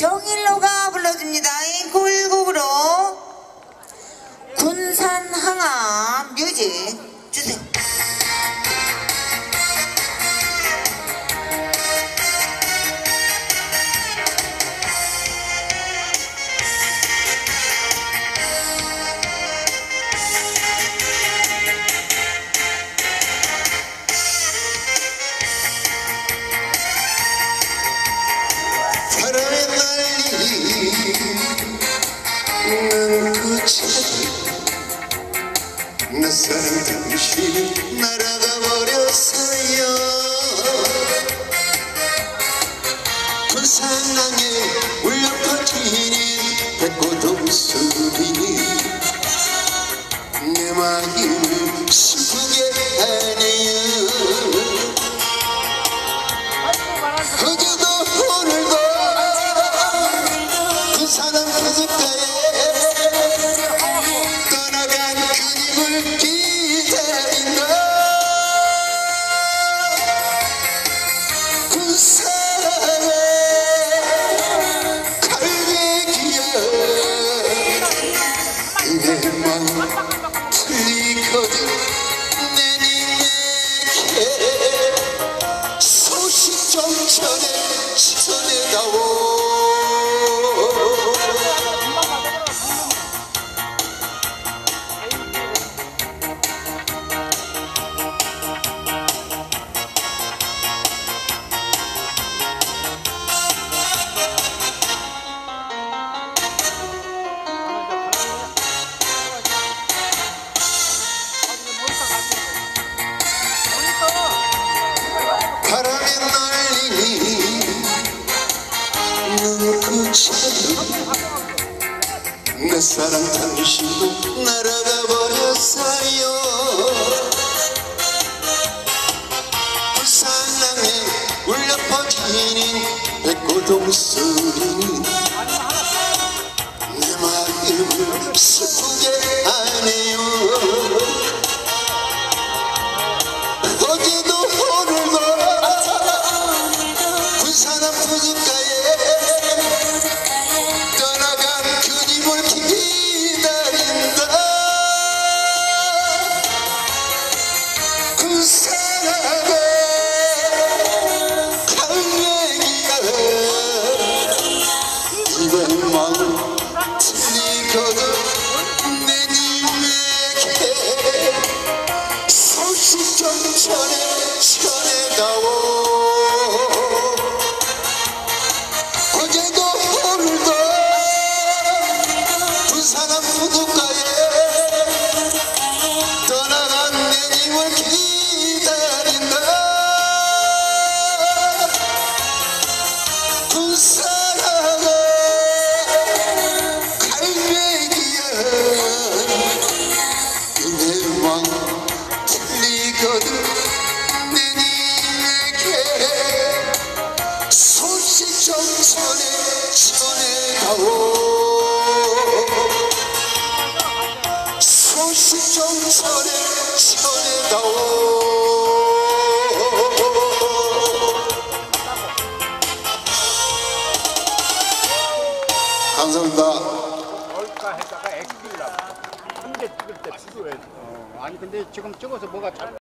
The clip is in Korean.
정일로가 불러줍니다. 앵콜곡으로 군산항암 뮤직 주세요. 바람에 날리는 그 차를 내 사랑 당신이 날아가 버렸어요. 군산항에 울려 퍼지는 백고동 소리 내 마음을 슬프게 하네요. 그저도 오늘도 군산항 바닷가에 떠나간 그님을 기다린다. 군산항에 갈매기야 내 마음 틀리거든. 내게 소식 좀 전해다오. 바람에 날리는 그 차를 내 사랑 당신도 날아가 버렸어요. 군산항에 울려 퍼지는 백고동 소리는 내 마음을 슬프게 하네요. 어제도 오늘도 군산항 바닷가에 떠나간 그님을 기다린다. 군산항에 갈매기야 내 마음 틀리거든. 내님에게 소식 좀 전해다오. 어제도 오늘도 군산항 바닷가에 떠나간 내님을 기다린다. 군산항에 갈매기야 내 마음 틀리거든. 내님에게 소식 좀 전해다오. 소식 좀 전해다오. 감사합니다. 뭘까 했다가 엑스라고. 한개 찍을 때 필요해. 아니 근데 지금 찍어서 뭐가 잘